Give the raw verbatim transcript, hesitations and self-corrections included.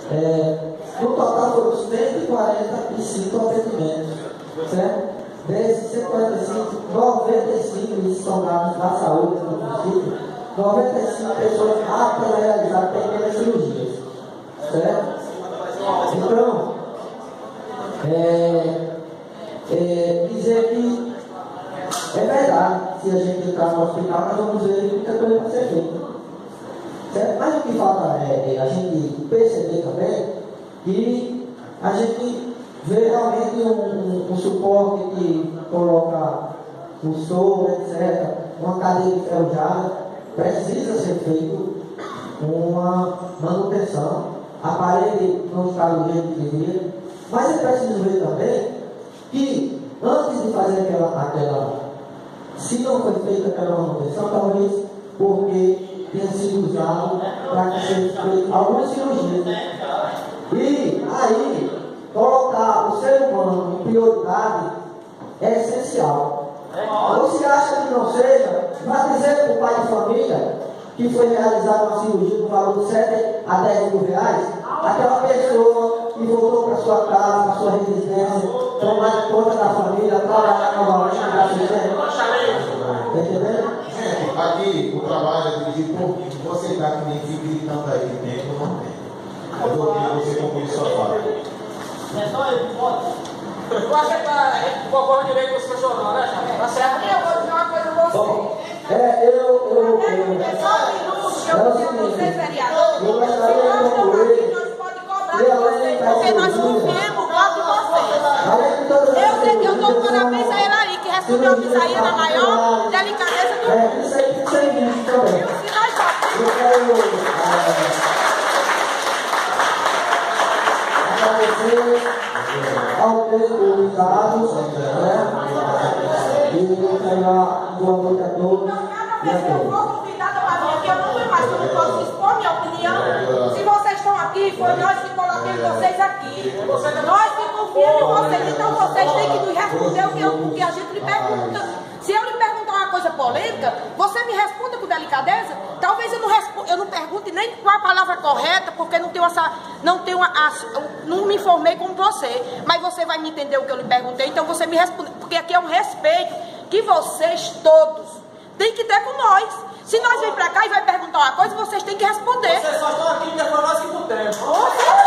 É, no total foram cento e quarenta e cinco atendimentos, certo? Desses cento e quarenta e cinco, noventa e cinco estão dados da saúde do município, noventa e cinco pessoas aptas a realizar pequenas cirurgias, certo? Então, é, é, dizer que é verdade, se a gente entrar no hospital, nós vamos ver muita coisa para ser feita. Certo? Mas o que falta é, é a gente perceber também que a gente vê realmente um, um, um suporte que coloca o soro, etcétera, uma cadeira enferrujada, precisa ser feito uma manutenção. A parede não está do jeito que devia, mas é preciso ver também que antes de fazer aquela, aquela se não foi feita aquela manutenção, talvez porque tenha sido usado para que seja feito algumas cirurgias. E aí, colocar o ser humano em prioridade é essencial. Ou se acha que não seja, vai dizer para o pai de família que foi realizada uma cirurgia no valor de sete a dez mil reais, aquela pessoa que voltou para sua casa, para sua residência, tomar conta da família, trabalhar novamente na casa de Está entendendo? Gente, aqui o trabalho é dirigido por mim. Você está que nem fica gritando aí, tem ou não tem. Eu vou pedir você concluir sua fala. É só ele que pode. Eu acho que a concordo direito com o professor, não, né? Tá certo? Eu vou dizer uma coisa a você. Bom, é, eu, eu, eu, É só um minuto que eu vou dizer a você, vereador. eu gostaria Se nós de estamos concluir. aqui, nós podemos cobrar de vocês, porque nós confiamos o voto de vocês. Além de todas as Eu sei que eu dou cirurgias, parabéns a ele aí, que respondeu a Misaíra na maior delicadeza do mundo. É, isso aí, isso aí, isso também. Se nós só Eu quero agradecer ao texto dados, né? E eu quero dar boa noite a todos e a eu todas. vou convidada para vir aqui, eu não tenho mais como posso expor minha opinião. Se vocês estão aqui, foi nós que colocamos vocês aqui. Nós que confiamos em vocês, então vocês têm que nos responder o que, eu, o que a gente lhe pergunta. Se eu lhe perguntar uma coisa polêmica, você me responda com delicadeza. Talvez eu não, responda, eu não pergunte nem qual a palavra correta, porque não tenho essa, não tenho a, não me informei como você. Mas você vai me entender o que eu lhe perguntei, então você me responde, porque aqui é um respeito que vocês todos têm que ter com nós. Se nós vem pra cá e vai perguntar uma coisa, vocês têm que responder. Vocês só estão aqui porque foi nós que pudemos. Com certeza.